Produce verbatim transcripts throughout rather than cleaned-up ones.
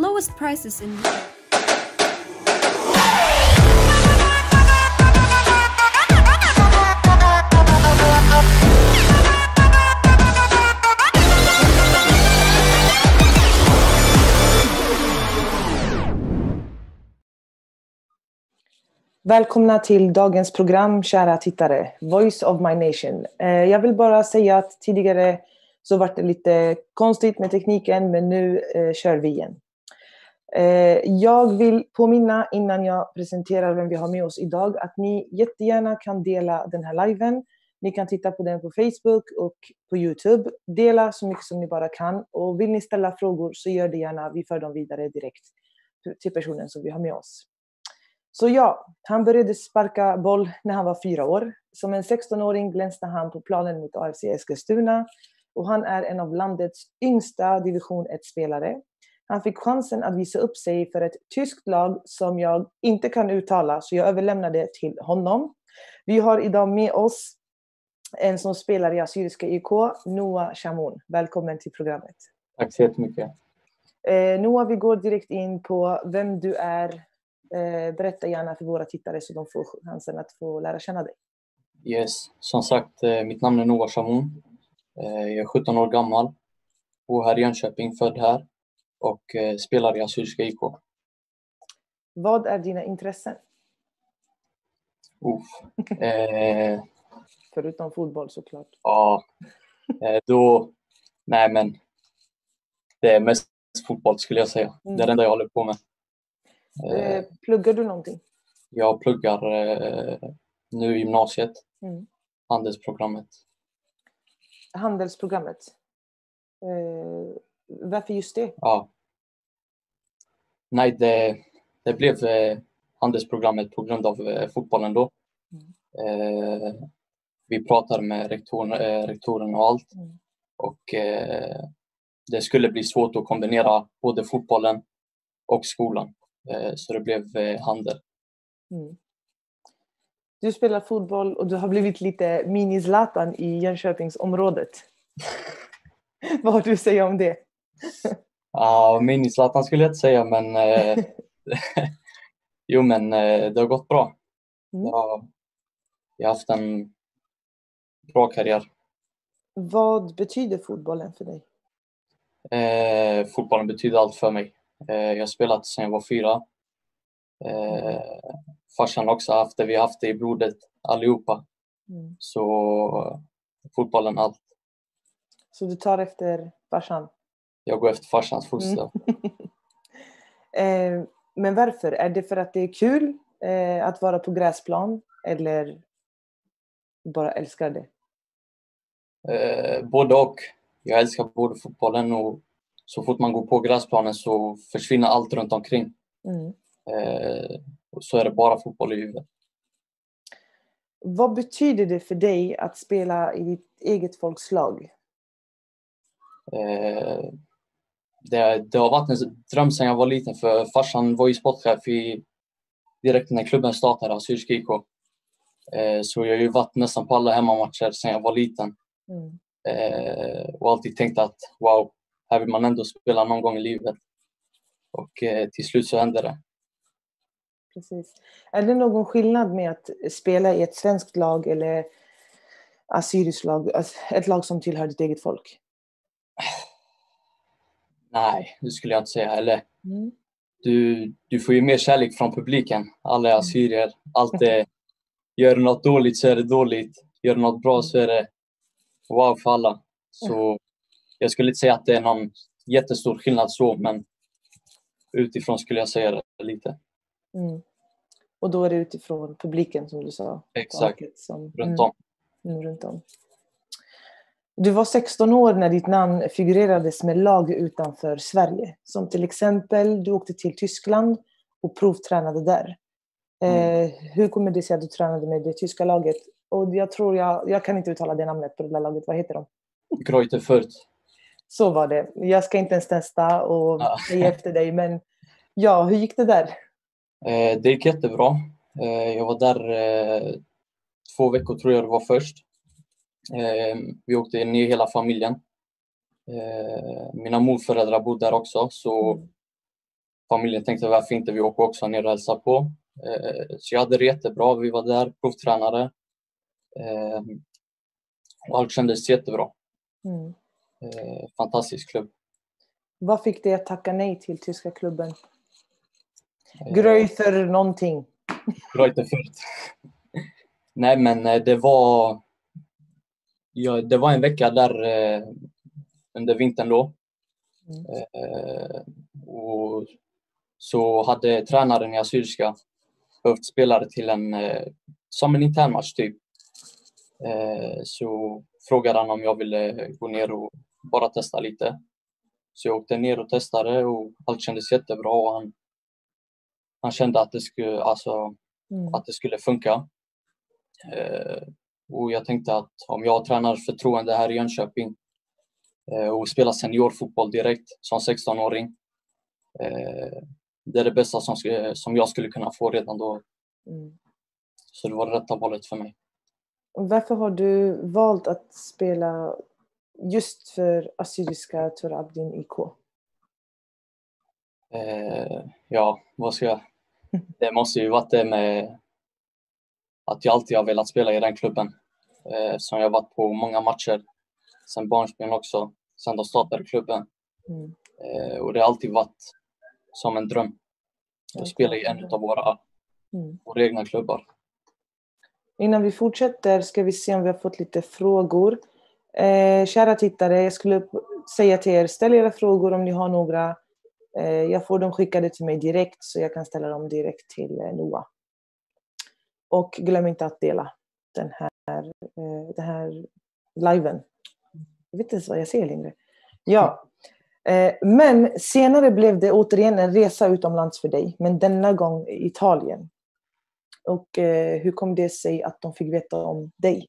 lowest prices in Europe. Välkomna till dagens program, kära tittare. Voice of my nation. Jag vill bara säga att tidigare så var det lite konstigt med tekniken, men nu eh, kör vi igen. Eh, jag vill påminna innan jag presenterar vem vi har med oss idag att ni jättegärna kan dela den här liven. Ni kan titta på den på Facebook och på YouTube. Dela så mycket som ni bara kan. Och vill ni ställa frågor så gör det gärna. Vi för dem vidare direkt till personen som vi har med oss. Så ja, han började sparka boll när han var fyra år. Som en sexton-åring glänste han på planen mot A F C Eskilstuna. Och han är en av landets yngsta division ett-spelare. Han fick chansen att visa upp sig för ett tyskt lag som jag inte kan uttala. Så jag överlämnar det till honom. Vi har idag med oss en som spelar i Assyriska I K, Noah Shamoun. Välkommen till programmet. Tack så jättemycket. Eh, Noah, vi går direkt in på vem du är. Eh, berätta gärna för våra tittare så de får chansen att få lära känna dig. Yes, som sagt, eh, mitt namn är Noah Shamoun. Eh, jag är sjutton år gammal. Bor här i Jönköping, född här. Och eh, spelar i Assyriska I K. Vad är dina intressen? Uff. Eh, Förutom fotboll såklart. ja, eh, då... Nej, men... Det är mest fotboll skulle jag säga. Mm. Det är det enda jag håller på med. Eh, pluggar du någonting? Jag pluggar eh, nu i gymnasiet. Mm. Handelsprogrammet. Handelsprogrammet? Eh, varför just det? Ja. Nej, det, det blev eh, handelsprogrammet på grund av eh, fotbollen då. Mm. Eh, vi pratade med rektorn, eh, rektorn och allt. Mm. Och eh, det skulle bli svårt att kombinera både fotbollen och skolan. Eh, så det blev eh, handel. Mm. Du spelar fotboll och du har blivit lite mini-Zlatan i Jönköpingsområdet. Vad har du att säga om det? Ja, mini-Zlatan skulle jag inte säga, men eh, jo, men eh, det har gått bra. Mm. Jag, jag har haft en bra karriär. Vad betyder fotbollen för dig? Eh, fotbollen betyder allt för mig. Eh, jag har spelat sedan jag var fyra. Eh, farsan också haft det. Vi har haft det i blodet allihopa. Mm. Så fotbollen allt. Så du tar efter farsan? Jag går efter farsans fotsteg. Mm. eh, men varför? Är det för att det är kul eh, att vara på gräsplan? Eller bara älskar det? Eh, både och. Jag älskar både fotbollen och så fort man går på gräsplanen så försvinner allt runt omkring. Mm. Eh, och så är det bara fotboll i huvudet. Vad betyder det för dig att spela i ditt eget folkslag? Eh, det, det har varit en dröm sedan jag var liten, för farsan var ju sportchef i, direkt när klubben startade, Assyriska I K. Eh, så jag har ju varit nästan på alla hemmamatcher sedan jag var liten. Mm. Eh, och alltid tänkt att wow, här vill man ändå spela någon gång i livet. Och eh, till slut så hände det. Precis. Är det någon skillnad med att spela i ett svenskt lag eller assyriskt lag, ett lag som tillhör ditt eget folk? Nej, det skulle jag inte säga heller. Mm. Du, du får ju mer kärlek från publiken. Alla är assyrier. Allt är, gör något dåligt så är det dåligt. Gör något bra så är det wow för alla. Så jag skulle inte säga att det är någon jättestor skillnad så, men utifrån skulle jag säga det lite. Mm. Och då är det utifrån publiken som du sa? Exakt, som, runt om. Mm, runt om. Du var sexton år när ditt namn figurerades med lag utanför Sverige. Som till exempel, du åkte till Tyskland och provtränade där. Mm. Eh, hur kommer det sig att du tränade med det tyska laget? Och jag tror jag, jag kan inte uttala det namnet på det där laget. Vad heter de? Greuther Fürth. Så var det. Jag ska inte ens testa och ja. säga efter dig. Men ja, hur gick det där? Eh, det gick jättebra. Eh, jag var där eh, två veckor tror jag det var först. Eh, vi åkte ner hela familjen. Eh, mina morföräldrar bodde där också. Så familjen tänkte varför inte vi åker också ner och hälsa på. Eh, så jag hade det jättebra. Vi var där, provtränare. Eh, och allt kändes jättebra. Mm. Eh, fantastisk klubb. Vad fick dig att tacka nej till tyska klubben? Gröjter någonting. Gröjter först. Nej, men det var... Ja, det var en vecka där eh, under vintern då. Mm. Eh, och så hade tränaren i Assyriska behövt spelare till en eh, som en internmatch typ. Eh, så frågade han om jag ville gå ner och bara testa lite. Så jag åkte ner och testade och allt kändes jättebra. Och han, han kände att det skulle, alltså, mm. att det skulle funka. Eh, och jag tänkte att om jag tränar förtroende här i Jönköping eh, och spelar seniorfotboll direkt som sexton-åring. Eh, det är det bästa som, som jag skulle kunna få redan då. Mm. Så det var det rätta valet för mig. Varför har du valt att spela just för Assyriska Torabdin I K? Eh, ja, vad ska jag... Det måste ju varit det med att jag alltid har velat spela i den klubben. Eh, som jag har varit på många matcher sen barnsben också, sen de startade klubben. Mm. Eh, och det har alltid varit som en dröm att spela i en av våra, mm. våra egna klubbar. Innan vi fortsätter ska vi se om vi har fått lite frågor. Eh, kära tittare, jag skulle säga till er, ställ era frågor om ni har några. Eh, jag får dem skickade till mig direkt så jag kan ställa dem direkt till eh, Noah. Och glöm inte att dela den här, eh, den här liven. Jag vet inte ens vad jag säger längre. Ja. Eh, men senare blev det återigen en resa utomlands för dig. Men denna gång i Italien. Och eh, hur kom det sig att de fick veta om dig?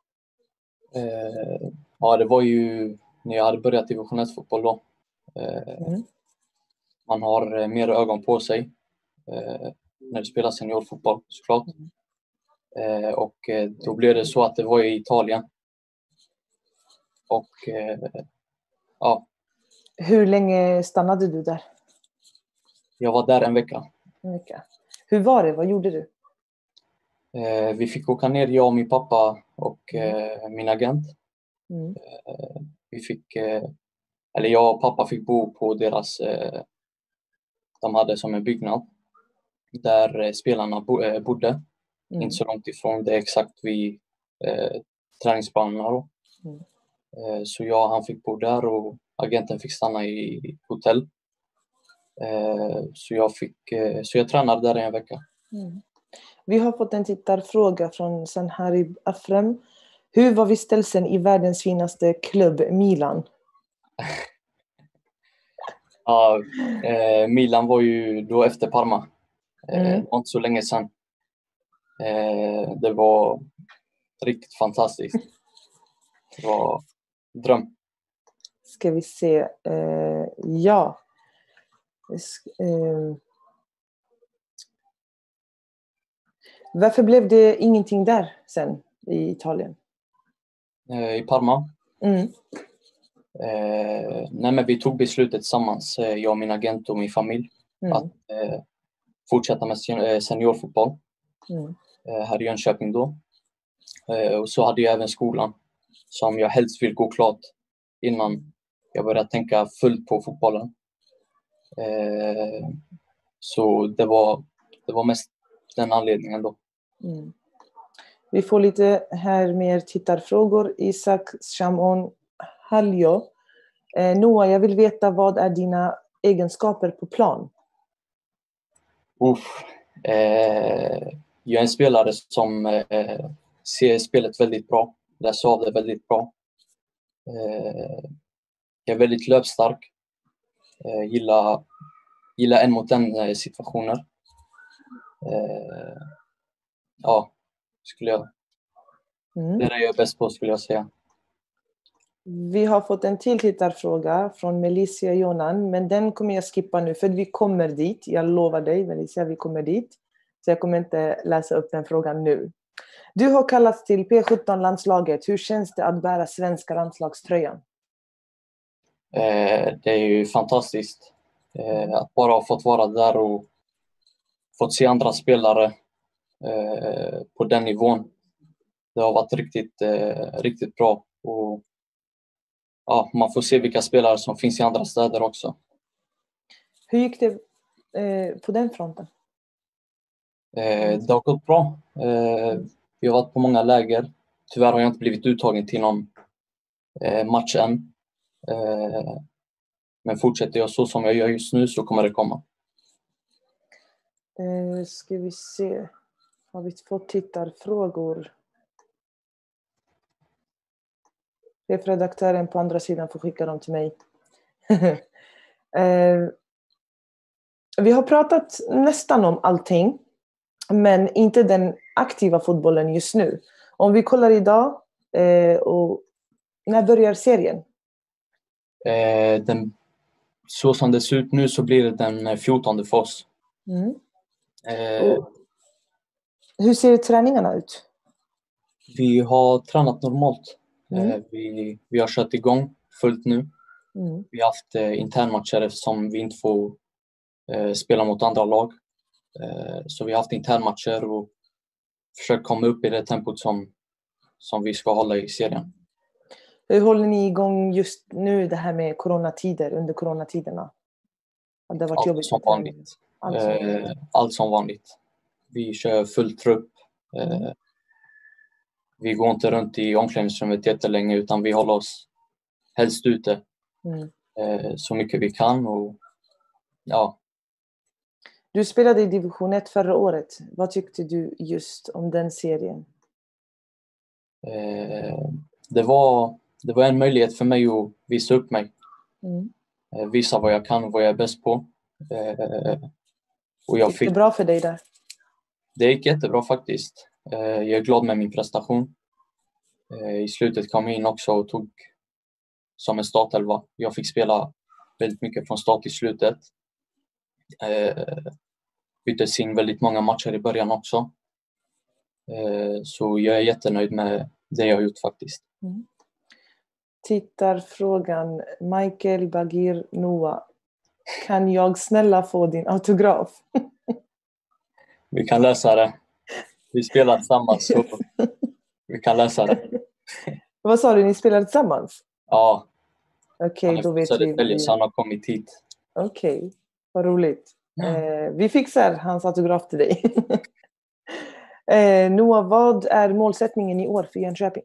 Eh, ja, det var ju när jag hade börjat division ett-fotboll då. Eh, mm. Man har eh, mer ögon på sig eh, när du spelar seniorfotboll såklart. Mm. Eh, och eh, då blev det så att det var i Italien. Och eh, ja. Hur länge stannade du där? Jag var där en vecka. En vecka. Hur var det? Vad gjorde du? Eh, vi fick åka ner, jag och min pappa och eh, min agent. Mm. Eh, vi fick, eh, eller jag och pappa fick bo på deras, eh, de hade som en byggnad där eh, spelarna bo, eh, bodde. Mm. Inte så långt ifrån det exakt vid eh, träningsbanorna då. Mm. Eh, så jag han fick bo där och agenten fick stanna i hotell. Eh, så jag fick, eh, så jag tränade där i en vecka. Mm. Vi har fått en tittarfråga från Sanharib Afrem. Hur var vistelsen i världens finaste klubb, Milan? Ja, eh, Milan var ju då efter Parma. Eh, mm. Det var inte så länge sedan. Eh, det var riktigt fantastiskt. Det var dröm. Ska vi se. Eh, ja. Eh. Varför blev det ingenting där sen i Italien? Eh, I Parma? Mm. Eh, nej, men vi tog beslutet tillsammans, eh, jag och min agent och min familj, mm. att eh, fortsätta med sen- seniorfotboll mm. eh, här i Jönköping då. Eh, och så hade jag även skolan som jag helst vill gå klart innan jag började tänka fullt på fotbollen. Eh, så det var, det var mest den anledningen då. Mm. Vi får lite här mer tittarfrågor. Isak Shamon Haljo. Eh, Noah, jag vill veta, vad är dina egenskaper på plan? Uff, eh, jag är en spelare som eh, ser spelet väldigt bra. Läser av det väldigt bra. Eh, jag är väldigt löpstark. Eh, gillar, gillar en mot en eh, situationer. Eh, ja, skulle jag. Mm. Det är det jag är bäst på, skulle jag säga. Vi har fått en till tittarfråga från Melissa Jonan, men den kommer jag skippa nu för vi kommer dit. Jag lovar dig, Melissa, vi kommer dit. Så jag kommer inte läsa upp den frågan nu. Du har kallats till P sjutton-landslaget. Hur känns det att bära svenska landslagströjan? Eh, det är ju fantastiskt. Eh, att bara ha fått vara där och fått se andra spelare eh, på den nivån. Det har varit riktigt, eh, riktigt bra. Och ja, man får se vilka spelare som finns i andra städer också. Hur gick det eh, på den fronten? Eh, det har gått bra. Eh, vi har varit på många läger. Tyvärr har jag inte blivit uttagen till någon eh, match än. Eh, men fortsätter jag så som jag gör just nu så kommer det komma. Eh, ska vi se. Har vi fått tittarfrågor? Chefredaktören på andra sidan får skicka dem till mig. eh, vi har pratat nästan om allting. Men inte den aktiva fotbollen just nu. Om vi kollar idag. Eh, och när börjar serien? Eh, den, så som det ser ut nu så blir det den fjortonde för oss. Mm. Eh, hur ser träningarna ut? Vi har tränat normalt. Mm. Eh, vi, vi har kört igång fullt nu. Mm. Vi har haft eh, internmatcher eftersom vi inte får eh, spela mot andra lag. Eh, så vi har haft internmatcher och försökt komma upp i det tempot som, som vi ska hålla i serien. Hur håller ni igång just nu det här med coronatider, under coronatiderna? Det har varit Allt jobbigt som vanligt. Allt som, eh, allt som vanligt. Vi kör full trupp. Eh, vi går inte runt i omklädningsrummet jättelänge utan vi håller oss helst ute mm. eh, så mycket vi kan. Och, ja. Du spelade i division ett förra året. Vad tyckte du just om den serien? Eh, det, var, det var en möjlighet för mig att visa upp mig. Mm. Eh, visa vad jag kan och vad jag är bäst på. Eh, och jag gick fick... det bra för dig där? Det gick jättebra faktiskt. Eh, jag är glad med min prestation. Eh, I slutet kom jag in också och tog som en startelva. Jag fick spela väldigt mycket från start i slutet. Eh, byttes in väldigt många matcher i början också. Eh, så jag är jättenöjd med det jag har gjort faktiskt. Mm. Tittarfrågan. Michael Bagir Noah. Kan jag snälla få din autograf? Vi kan lösa det. Vi spelar tillsammans så vi kan lösa det. Vad sa du? Ni spelar tillsammans? Ja. Okej, okay, då vet vi. vi. Så han har kommit hit. Okej, okay. Vad roligt. Eh, vi fixar hans autograf till dig. eh, Noah, vad är målsättningen i år för Jönköping?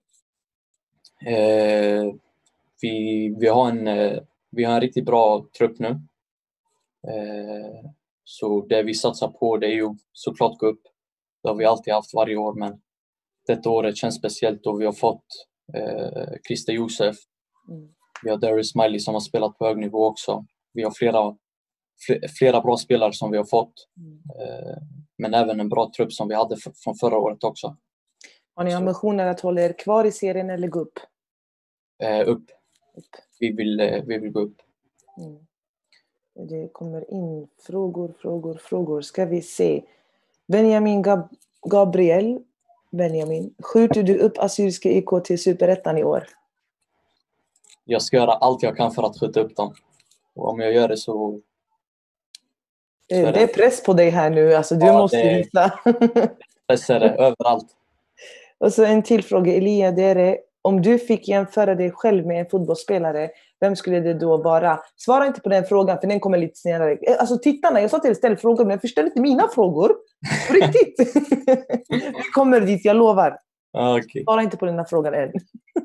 Eh, vi, vi, har en, eh, vi har en riktigt bra trupp nu. Eh, så det vi satsar på det är ju såklart gå upp. Det har vi alltid haft varje år, men detta året känns speciellt då vi har fått eh, Christer Josef. Mm. Vi har Darius Smiley som har spelat på hög nivå också. Vi har flera, flera bra spelare som vi har fått. Mm. Eh, men även en bra trupp som vi hade f- från förra året också. Har ni ambitioner att hålla er kvar i serien eller gå upp? Eh, upp. upp. Vi, vill, eh, vi vill gå upp. Mm. Det kommer in frågor, frågor, frågor. Ska vi se. Benjamin Gab- Gabriel. Benjamin. Skjuter du upp Assyriska I K till Superettan i år? Jag ska göra allt jag kan för att skjuta upp dem. Och om jag gör det så... så är det... det är press på dig här nu. Alltså, du ja, måste det... visa. Press är det överallt. Och så en till fråga. Elia, det är det. Om du fick jämföra dig själv med en fotbollsspelare, vem skulle det då vara? Svara inte på den frågan, för den kommer lite senare. Alltså tittarna, jag sa till dig ställ frågor, men jag förstår inte mina frågor. På riktigt. Vi kommer dit, jag lovar. Okay. Svara inte på den här frågan än.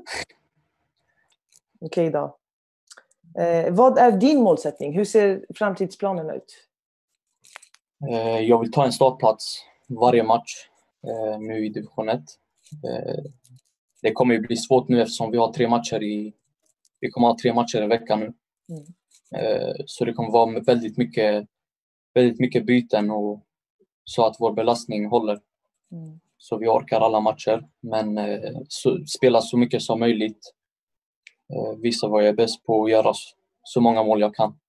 Okej okay då. Eh, vad är din målsättning? Hur ser framtidsplanen ut? Eh, jag vill ta en startplats varje match eh, nu i division ett. Eh, det kommer ju bli svårt nu eftersom vi har tre matcher i vi kommer ha tre matcher i veckan nu. Mm. Eh, så det kommer vara väldigt mycket väldigt mycket byten och så att vår belastning håller. Mm. Så vi orkar alla matcher, men eh, så, spela så mycket som möjligt. Eh, visa vad jag är bäst på och göra så, så många mål jag kan.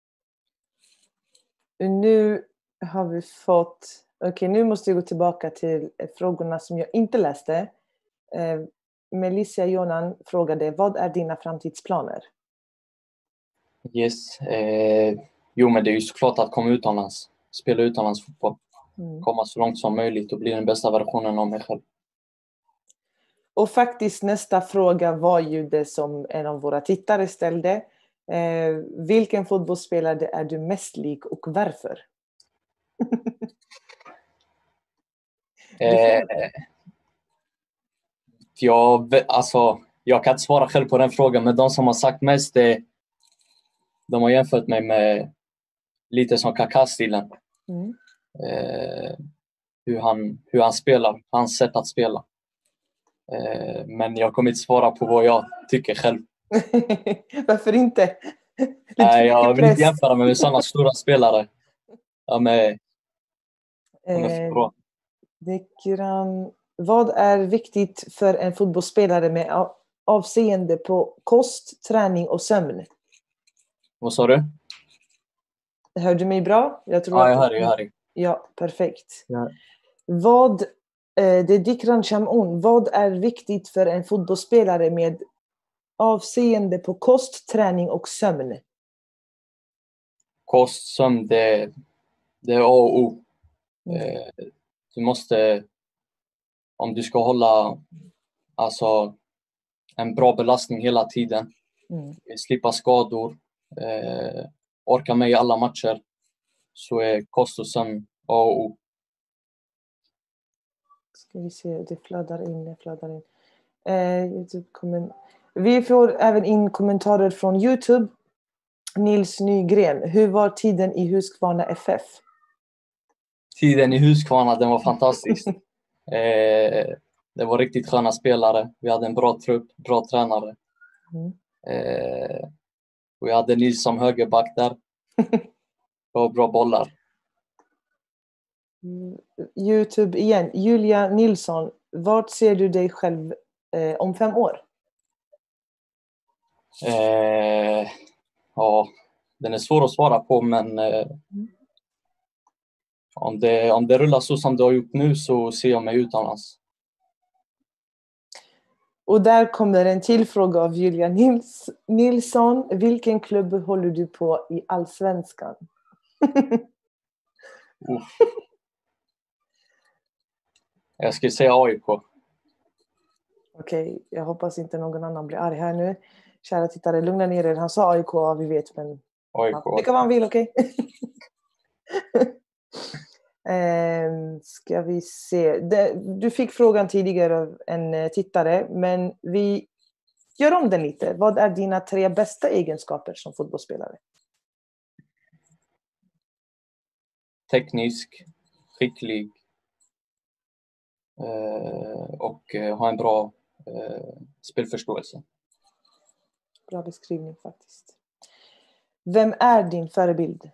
Nu har vi fått... Okej, okay, nu måste vi gå tillbaka till frågorna som jag inte läste. Eh, Melissa Jonan frågade, vad är dina framtidsplaner? Yes, eh, Jo, men det är ju såklart att komma utomlands. Spela utomlands fotboll. Mm. Komma så långt som möjligt och bli den bästa versionen av mig själv. Och faktiskt nästa fråga var ju det som en av våra tittare ställde. Eh, vilken fotbollsspelare är du mest lik och varför? eh, jag, alltså, jag kan inte svara själv på den frågan, men de som har sagt mest är, de har jämfört mig med lite som Kaká-stilen. Mm. Eh, hur, han, hur han spelar, hans sätt att spela. Eh, men jag kommer inte svara på vad jag tycker själv. Varför inte? Nej, jag vill inte jämföra mig med sådana stora spelare. Ja, med, de är för bra. Eh, vad är viktigt för en fotbollsspelare med avseende på kost, träning och sömn? Vad sa du? Hör du mig bra? Jag tror ja, jag hör dig. Jag hör dig. Ja, perfekt. Ja. Vad, eh, det är Dikran Shamoun. Vad är viktigt för en fotbollsspelare med avseende på kost, träning och sömn? Kost, sömn, det, det är A och O. Mm. Eh, du måste, om du ska hålla alltså, en bra belastning hela tiden, mm. slippa skador, eh, orka med i alla matcher, så är kost och sömn A och O. Ska vi se, det fladdar in, det fladdar in. Eh, vi får även in kommentarer från YouTube. Nils Nygren, hur var tiden i Huskvarna F F? Tiden i Huskvarna, den var fantastisk. eh, det var riktigt sköna spelare. Vi hade en bra trupp, bra tränare. Mm. Eh, och jag hade Nils som högerback där. Och bra bollar. YouTube igen. Julia Nilsson, vart ser du dig själv eh, om fem år? Eh, ja, den är svår att svara på, men eh, om, det, om det rullar så som det har gjort nu så ser jag mig utomlands. Och där kommer en till fråga av Julia Nils, Nilsson. Vilken klubb håller du på i Allsvenskan? Jag skulle säga A I K. Okej, okay, jag hoppas inte någon annan blir arg här nu. Kära tittare, lugna ner er. Han sa A I K, ja, vi vet, men A I K. Det kan man vill, okej? Okay? eh, ska vi se. Det, du fick frågan tidigare av en tittare, men vi gör om den lite. Vad är dina tre bästa egenskaper som fotbollsspelare? Teknisk, skicklig eh, och eh, ha en bra eh, spelförståelse. Bra beskrivning faktiskt. Vem är din förebild?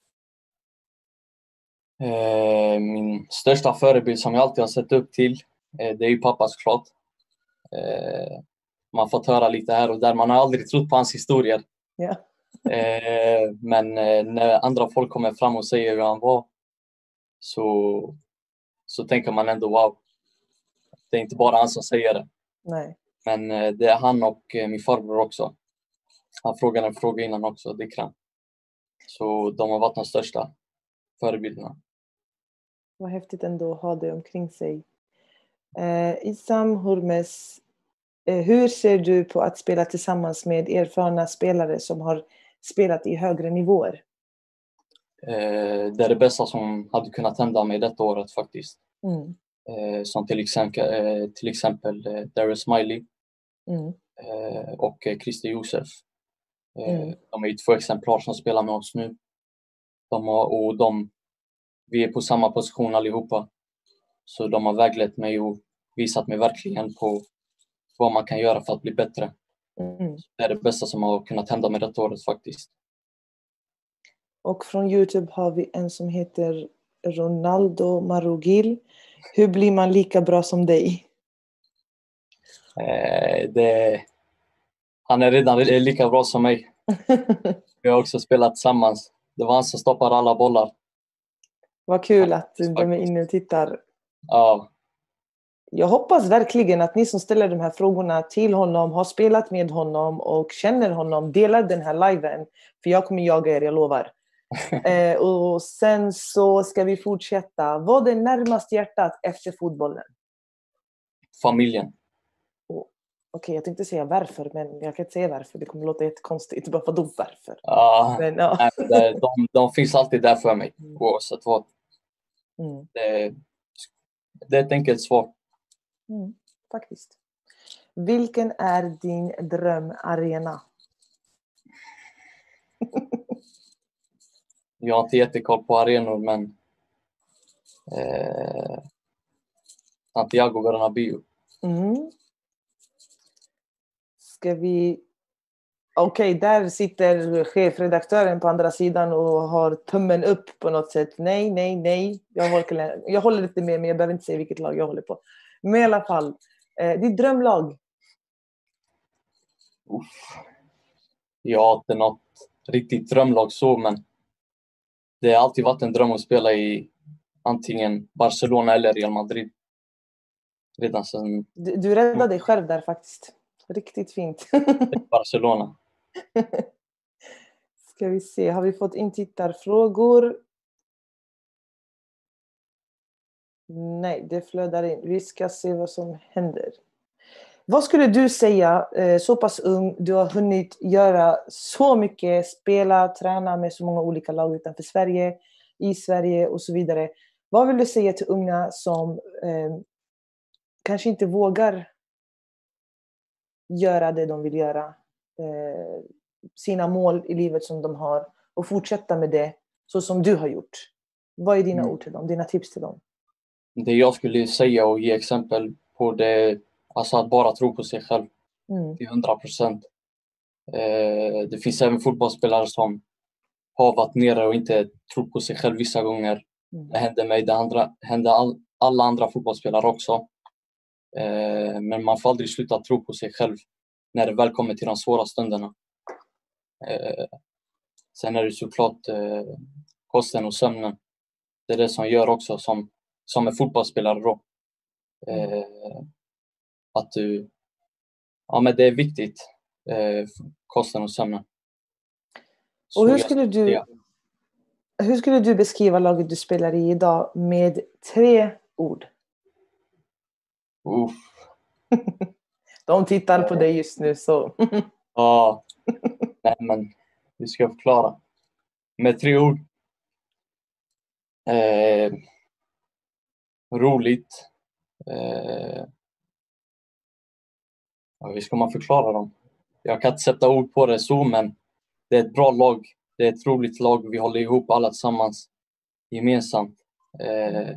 Eh, min största förebild som jag alltid har sett upp till, eh, det är ju pappa såklart. Eh, man har fått höra lite här och där. Man har aldrig trott på hans historier. Yeah. eh, men eh, när andra folk kommer fram och säger hur han var, så, så tänker man ändå wow. Det är inte bara han som säger det. Nej. Men eh, det är han och eh, min farbror också. Han frågade en fråga innan också, Dikran. Så de har varit de största förebilderna. Vad häftigt ändå att ha det omkring sig. Eh, Isam Hurmes, eh, hur ser du på att spela tillsammans med erfarna spelare som har spelat i högre nivåer? Eh, det är det bästa som hade kunnat hända mig detta året faktiskt. Mm. Eh, som till exempel, eh, till exempel eh, Darius Smiley mm. eh, och eh, Christer Josef. Eh, mm. De är ju två exemplar som spelar med oss nu. De har, och de, vi är på samma position allihopa. Så de har väglett mig och visat mig verkligen på vad man kan göra för att bli bättre. Mm. Det är det bästa som har kunnat hända med detta året faktiskt. Och från YouTube har vi en som heter Ronaldo Marugil. Hur blir man lika bra som dig? Eh, det, han är redan lika bra som mig. Vi har också spelat tillsammans. Det var han som stoppade alla bollar. Vad kul att de är inne och tittar. Ja. Jag hoppas verkligen att ni som ställer de här frågorna till honom har spelat med honom och känner honom, delar den här liven. För jag kommer jaga er, jag lovar. Eh, och sen så ska vi fortsätta. Vad är närmast hjärtat efter fotbollen? Familjen. Okej, okay, jag tänkte säga varför, men jag kan inte säga varför. Det kommer låta jättekonstigt. Bara vadå varför? Ja, men, ja. nej, det, de, de finns alltid där för mig. Oavsett vad. Mm. Det, det är ett enkelt svar. Mm, faktiskt. Vilken är din drömarena? Jag har inte jättekoll på arenor, men eh, Santiago Bernabéu. Mm. Ska vi... Okej, okay, där sitter chefredaktören på andra sidan och har tummen upp på något sätt. Nej, nej, nej. Jag håller, jag håller lite med, men jag behöver inte säga vilket lag jag håller på. Men i alla fall, eh, ditt drömlag? Uff. Jag har inte något riktigt drömlag så, men det har alltid varit en dröm att spela i antingen Barcelona eller Real Madrid. Redan sedan... Du, du räddade dig själv där faktiskt. Riktigt fint. Barcelona. Ska vi se, har vi fått in tittarfrågor? Nej, det flödar in. Vi ska se vad som händer. Vad skulle du säga, så pass ung, du har hunnit göra så mycket, spela, träna med så många olika lag utanför Sverige, i Sverige och så vidare. Vad vill du säga till unga som eh, kanske inte vågar göra det de vill göra, eh, sina mål i livet som de har, och fortsätta med det så som du har gjort? Vad är dina mm. ord till dem, dina tips till dem? Det jag skulle säga och ge exempel på det, alltså att bara tro på sig själv mm. till hundra procent. Eh, det finns även fotbollsspelare som har varit nere och inte tror på sig själv vissa gånger. Mm. Det hände mig, det andra, hände all, alla andra fotbollsspelare också. Eh, men man får aldrig sluta tro på sig själv när det väl kommer till de svåra stunderna. Eh, sen är det såklart eh, kosten och sömnen. Det är det som gör också som, som en fotbollsspelare då. Eh, att du, ja men det är viktigt, eh, kosten och sömnen. Så och hur skulle du ja. hur skulle du beskriva laget du spelar i idag med tre ord? Uff. De tittar på dig just nu så. Ja, nej men vi ska förklara. Med tre ord. Eh, roligt. Eh, ja, hur ska man förklara dem? Jag kan inte sätta ord på det så, men det är ett bra lag. Det är ett roligt lag. Vi håller ihop alla tillsammans gemensamt. Eh,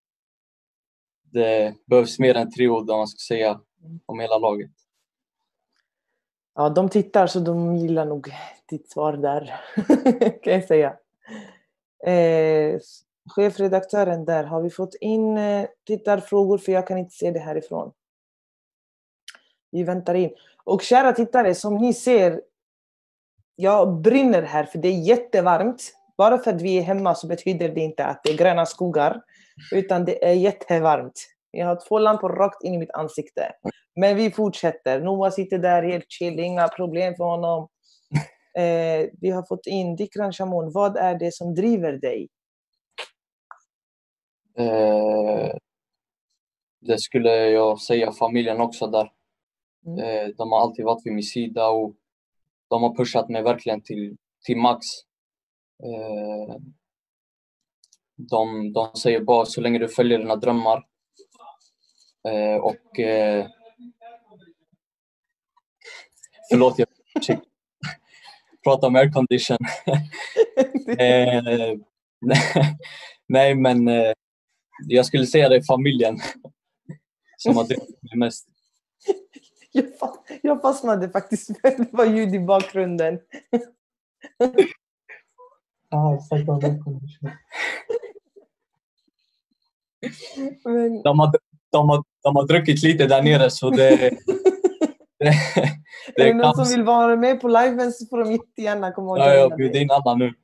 det behövs mer än tre ord om man ska säga om hela laget. Ja, de tittar så de gillar nog ditt svar där, kan jag säga. Eh, chefredaktören där, har vi fått in eh, tittarfrågor, för jag kan inte se det härifrån. Vi väntar in. Och kära tittare, som ni ser, jag brinner här för det är jättevarmt. Bara för att vi är hemma så betyder det inte att det är gröna skogar, utan det är jättevarmt. Jag har två lampor rakt in i mitt ansikte. Men vi fortsätter. Noah sitter där helt chill, inga problem för honom. Eh, vi har fått in Dikran Shamon. Vad är det som driver dig? Eh, det skulle jag säga familjen också där. Mm. Eh, de har alltid varit vid min sida och de har pushat mig verkligen till, till max. Eh, de, de säger bara så länge du följer dina drömmar. Eh, och eh, förlåt, jag pratar om aircondition. eh, nej, nej, men eh, jag skulle säga det är familjen som har drivit mig mest. Jag, jag fastnade faktiskt för det var ljud i bakgrunden. Ah, exakt, av aircondition. Men... De, har, de, har, de har druckit lite där nere så det... det, det är det någon som vill vara med på liven så får de jättegärna komma och ja, jag bjuder in alla nu.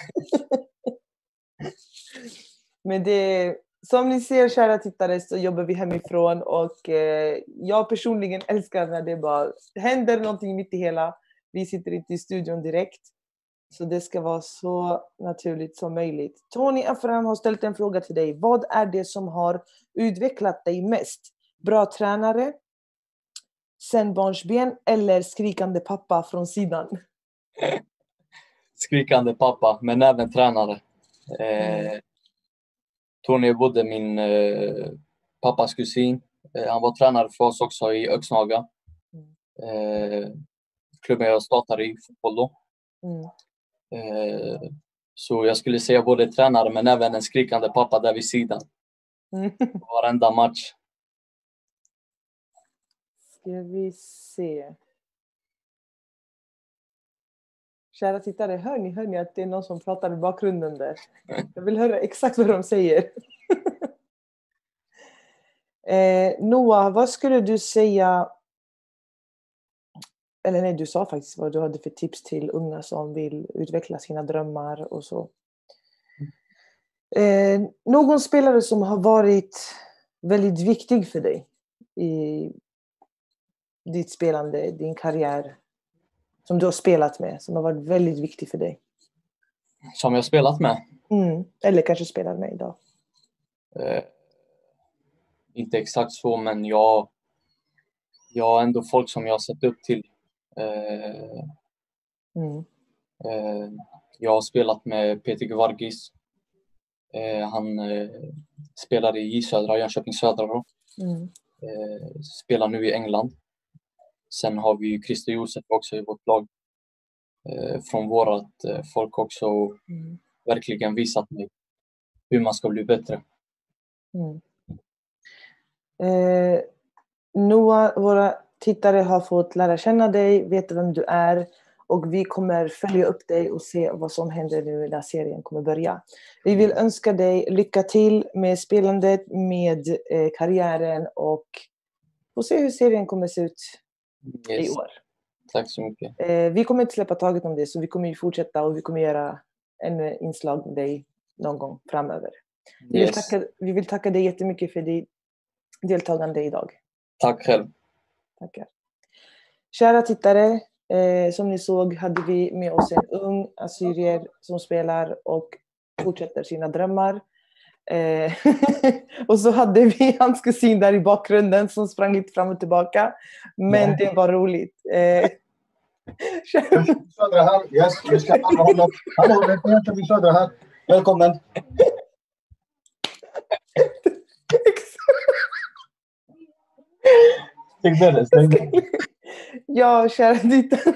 Men det, som ni ser, kära tittare, så jobbar vi hemifrån och eh, jag personligen älskar när det bara händer någonting mitt i hela. Vi sitter inte i studion direkt. Så det ska vara så naturligt som möjligt. Tony Afram har ställt en fråga till dig. Vad är det som har utvecklat dig mest? Bra tränare, senbarnsben eller skrikande pappa från sidan? Skrikande pappa, men även tränare. Eh, Mm. Tony är både min eh, pappas kusin. Eh, han var tränare för oss också i Öxnaga. Eh, klubben jag startade i fotboll då. Mm. Eh, så jag skulle säga både tränare men även en skrikande pappa där vid sidan. Mm. Varenda match. Ska vi se. Kära tittare, hör ni, hör ni att det är någon som pratar i bakgrunden där? Jag vill höra exakt vad de säger. eh, Noah, vad skulle du säga? Eller nej, du sa faktiskt vad du hade för tips till unga som vill utveckla sina drömmar och så. Eh, någon spelare som har varit väldigt viktig för dig i ditt spelande, din karriär, som du har spelat med, som har varit väldigt viktig för dig? Som jag spelat med? Mm. Eller kanske spelar med idag? Eh, inte exakt så, men jag, jag har ändå folk som jag har sett upp till. Eh, mm. eh, jag har spelat med Peter Gvargis. Eh, han eh, spelar i J Södra, Jönköping Södra då. Mm. Eh, spelar nu i England. Sen har vi ju Christer Josef också i vårt lag. Eh, från vårat eh, folk också. Mm. Verkligen visat mig hur man ska bli bättre. Mm. Eh, Noah, våra tittare har fått lära känna dig, veta vem du är. Och vi kommer följa upp dig och se vad som händer nu när serien kommer börja. Vi vill önska dig lycka till med spelandet, med eh, karriären och få se hur serien kommer se ut Yes. i år. Tack så mycket. Eh, vi kommer inte släppa taget om det, så vi kommer ju fortsätta och vi kommer göra en inslag med dig någon gång framöver. Vi vill, Yes. tacka, vi vill tacka dig jättemycket för ditt deltagande idag. Tack själv. Tackar. Kära tittare, eh, som ni såg hade vi med oss en ung assyrier som spelar och fortsätter sina drömmar. Eh, och så hade vi hans kusin där i bakgrunden som sprang lite fram och tillbaka. Men Nej. det var roligt. Eh, Södra här. Yes, vi ska alla hålla. Hallå, välkommen till Södra här. Välkommen. Stäng dörren, stäng dörren. Ja, kära tittare.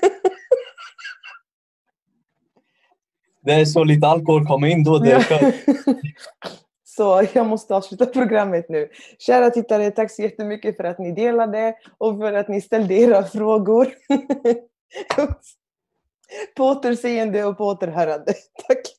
Det är så lite alkohol kommer in då. Det är klart. Så jag måste avsluta programmet nu. Kära tittare, tack så jättemycket för att ni delade och för att ni ställde era frågor. På återseende och på återhörande. Tack.